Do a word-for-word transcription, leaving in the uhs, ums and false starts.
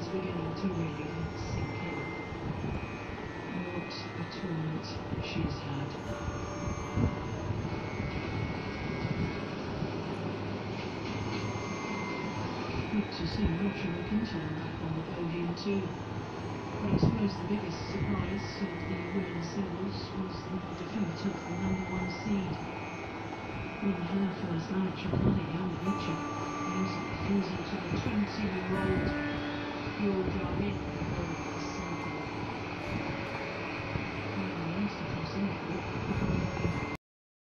beginning to really sink in. What a tournament she's had. Good to see Roger McIntyre back on the podium too. But I suppose the biggest surprise of the women's singles was the defeat of the number one seed. In her first match, Kalyan using to the twenty-year-old Georgia.